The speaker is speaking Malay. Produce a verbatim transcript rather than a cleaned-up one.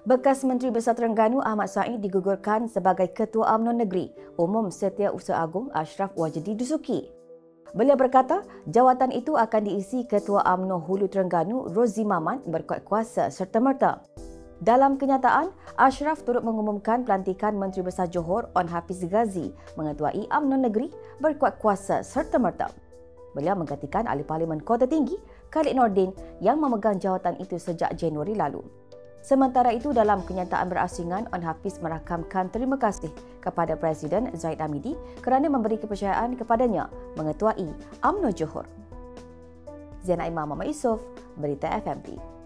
Bekas Menteri Besar Terengganu Ahmad Said digugurkan sebagai Ketua UMNO Negeri Umum Setiausaha Agung Ashraf Wajdi Dusuki. Beliau berkata, jawatan itu akan diisi Ketua UMNO Hulu Terengganu Rozi Mamat berkuat kuasa serta-merta. Dalam kenyataan, Ashraf turut mengumumkan pelantikan Menteri Besar Johor On Hafiz Ghazi mengetuai UMNO Negeri berkuat kuasa serta-merta. Beliau menggantikan Ahli Parlimen Kota Tinggi Khalid Nordin yang memegang jawatan itu sejak Januari lalu. Sementara itu, dalam kenyataan berasingan, On Hafiz merakamkan terima kasih kepada Presiden Zaid Hamidi kerana memberi kepercayaan kepadanya mengetuai UMNO Johor. Zainal Imam Muhammad Yusof, Berita F M P.